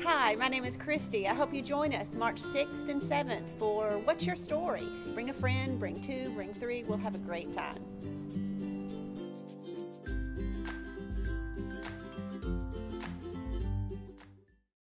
Hi, my name is Kristi. I hope you join us March 6th and 7th for What's Your Story? Bring a friend, bring two, bring three. We'll have a great time.